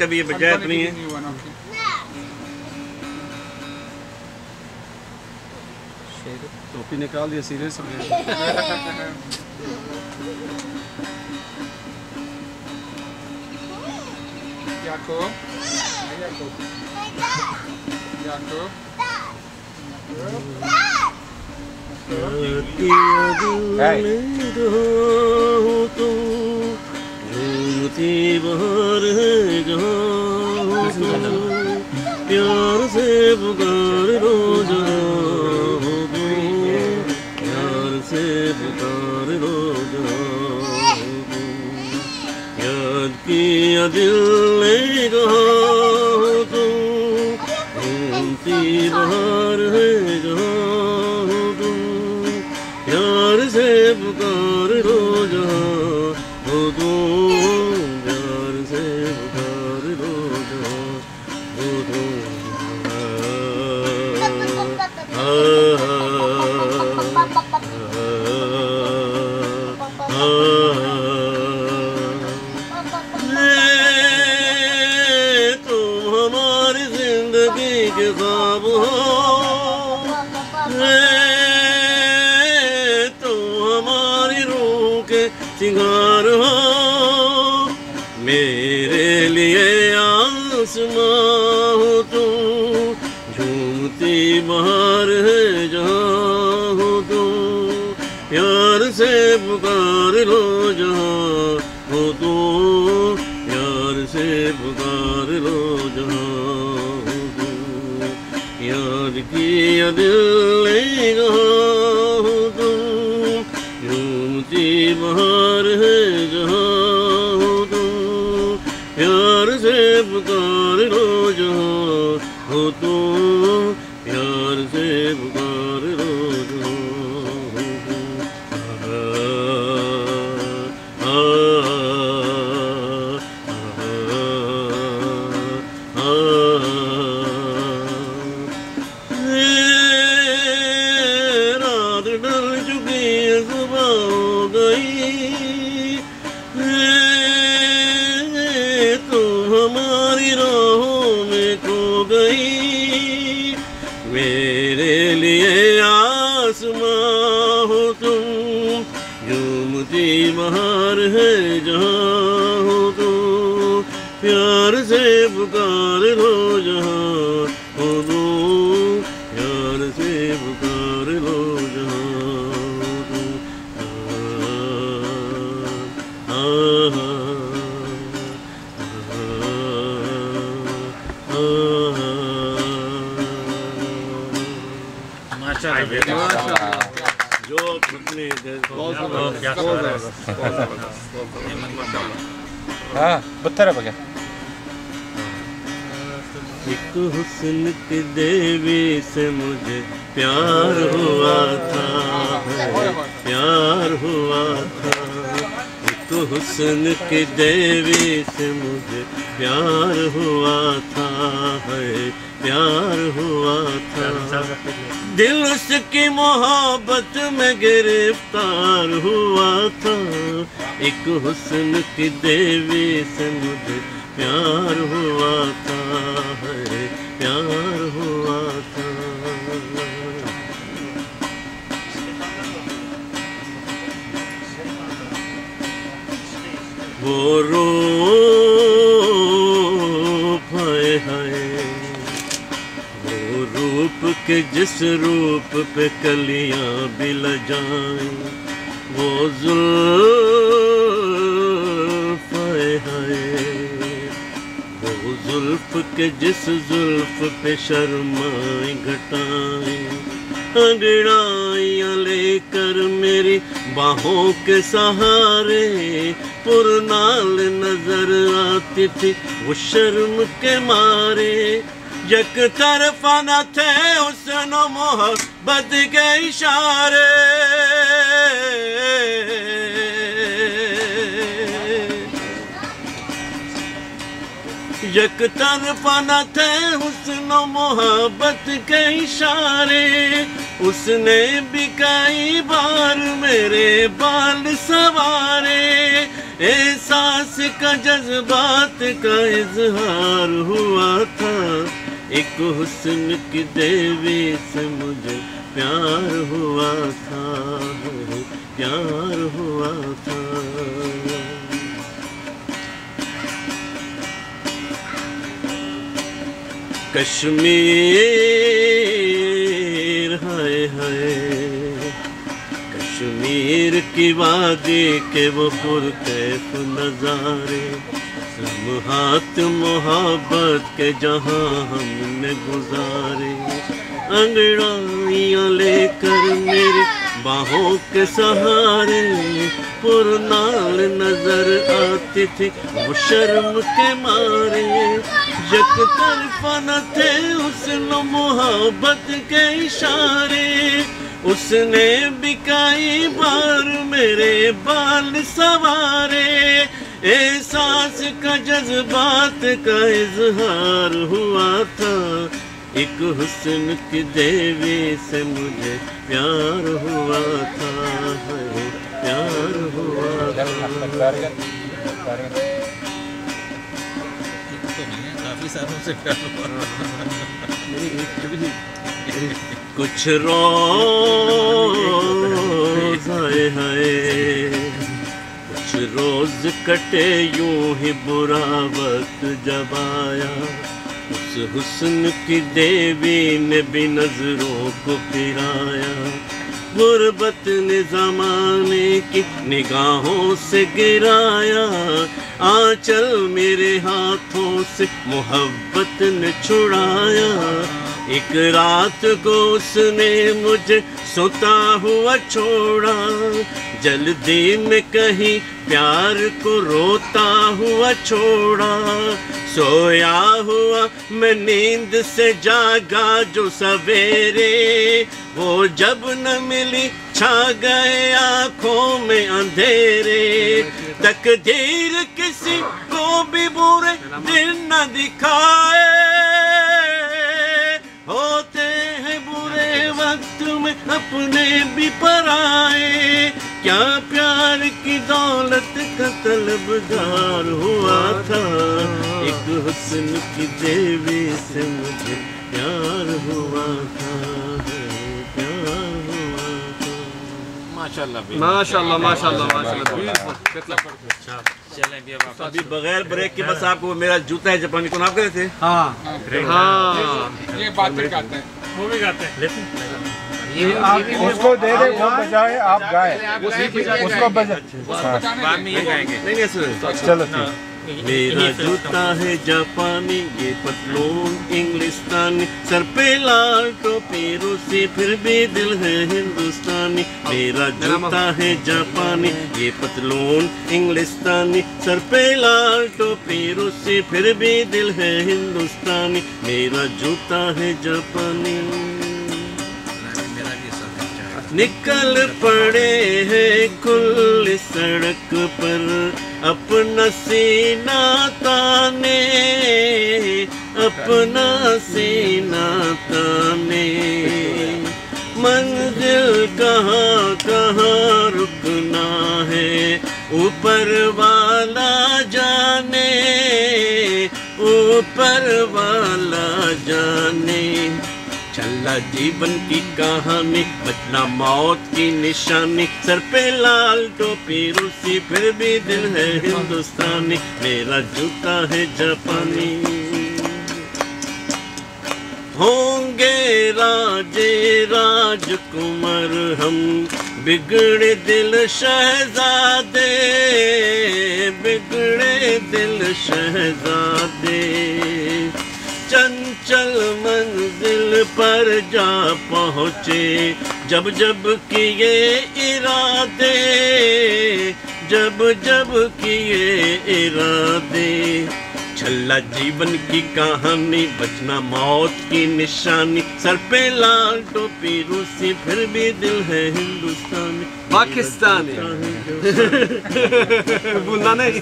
कभी ये पंचायत में है। टोपी निकाल दिया, सीरियस हो गया। Jakob. Jakob. प्यार से पुकार रोज प्यार से पुकार रोज याद किया दिल ने कहा तू घूमती बाहर है जहाँ तू प्यार से पुकार रोज हो तू प्यार से पुकार रोज हो तू के ख्वाब हो तो हमारी रूह के सिंगार हो मेरे लिए आसमां हो तू झूमती बहार है जहाँ हो तू प्यार से पुकार लो जहाँ हो तू प्यार से पुकार लो जहाँ याद किया दिल ने कहा तू झूमती बहार है जहाँ हो तू प्यार से पुकार लो जहाँ हो तू प्यार से पुकार लो जहाँ हो तू हमारी राहों में खो गई मेरे लिए आसमां हो तुम झूमती बहार है जहाँ हो तुम प्यार से पुकार लो जहाँ हो तुम प्यार से पुकार लो जहाँ हो तुम जो अपने हाँ बत्तर है बगैर एक हुस्न की देवी से मुझे प्यार हुआ था प्यार हुआ था एक हुस्न की देवी से मुझे प्यार हुआ था है प्यार हुआ था दिल उसकी मोहब्बत में गिरफ्तार हुआ था एक हुस्न की देवी से मुझे प्यार हुआ था है प्यार हुआ था वो रूप है रूप के जिस रूप पे कलियां भी लजाएं वो जुल्फ है वो जुल्फ के जिस जुल्फ पे शर्माएं घटाएं अंगड़ाइयां लेकर मेरी बाहों के सहारे पुरनाल नजर आती थी वो शर्म के मारे एक तरफा न थे हुस्न मोहब्बत के इशारे एक तरफा न थे हुस्न मोहब्बत के इशारे उसने भी कई बार मेरे बाल सवारे एहसास का जज्बात का इजहार हुआ था, एक हुस्न की देवी से मुझे प्यार हुआ था, प्यार हुआ था। कश्मीर हाय हाय, कश्मीर की वादी के वो पुरकैफ नजारे, लम्हात मोहब्बत के जहां हमने गुजारे। अंगड़ाइयाँ लेकर मेरी बाहों के सहारे, पुरनाल नजर आती थी वो शर्म के मारे। यक तरफा न थे उसने मोहब्बत के इशारे, उसने भी कई बार मेरे बाल सवारे। एहसास का जज्बात का इजहार हुआ था, एक हुस्न की देवी से मुझे प्यार हुआ था, प्यार हुआ था। काफी सालों से प्यार हुआ। कुछ रोज हाय हाय, कुछ रोज कटे यूं ही बुरा वक्त जब आया, उस हुस्न की देवी ने भी नजरों को फिराया। गुर्बत ने ज़माने की निगाहों से गिराया, आंचल मेरे हाथों से मोहब्बत ने छुड़ाया। एक रात को उसने मुझे सोता हुआ छोड़ा, जल्दी में कहीं प्यार को रोता हुआ छोड़ा। सोया हुआ मैं नींद से जागा जो सवेरे, वो जब न मिली छा गए आँखों में अंधेरे। तकदीर किसी को भी बुरे दिन न दिखाए, होते हैं बुरे वक्त में अपने भी पराए। क्या प्यार की दौलत का तलबगार हुआ था, एक हुस्न की देवी से मुझे प्यार हुआ था, प्यार हुआ था। माशाल्लाह माशाल्लाह माशाल्लाह माशाल्लाह। चलें भी अब अभी बगैर ब्रेक के बस आपको मेरा जूता है जापानी को नाम करे थे। हाँ हाँ, ये बात भी गाते हैं, वो भी गाते हैं। उसको दे दे, वो बजाए, आप गाए, उसको बजा। बाद में ये गाएंगे। नहीं नहीं सुनो, चलो ठीक। मेरा जूता है जापानी, ये पतलून इंग्लिस्तानी, सर पे लाल टोपी रूसी, फिर भी दिल है हिंदुस्तानी। मेरा जूता है जापानी, ये पतलून इंग्लिस्तानी, सर पे लाल टोपी रूसी, फिर भी दिल है हिंदुस्तानी। मेरा जूता है जापानी। निकल पड़े हैं खुली सड़क पर अपना सीना ताने, अपना सीना ताने। मंजिल कहाँ कहाँ रुकना है ऊपर वाला जाने, ऊपर वाला जाने। चला जीवन की कहानी, बचना मौत की निशानी, सर पे लाल टोपी रूसी, फिर भी दिल है हिंदुस्तानी। मेरा जूता है जापानी। होंगे राजे राजकुमार हम, बिगड़े दिल शहजादे, बिगड़े दिल शहजादे। चंचल मंजिल पर जा पहुँचे जब जब किए इरादे, जब जब किए इरादे। छल्ला जीवन की कहानी, बचना मौत की निशानी, सर पे लाल टोपी रूसी, फिर भी दिल है हिंदुस्तानी। पाकिस्तानी भूलना नहीं।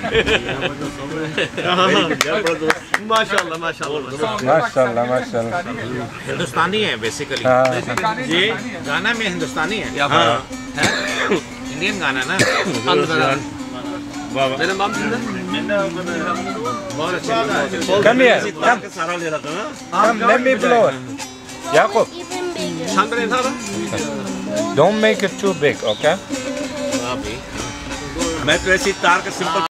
माशाल्लाह माशाल्लाह माशाल्लाह माशाल्लाह। हिंदुस्तानी है बेसिकली। ये गाना में हिंदुस्तानी है, हाँ इंडियन गाना ना। मेरा माम जिंदा बहुत अच्छे Come here. Come. सारा ले रहा था ना Come. Let me blow it. Jacob, शानदार था don't make it too big, okay? मैं तो ऐसी तार का सिंपल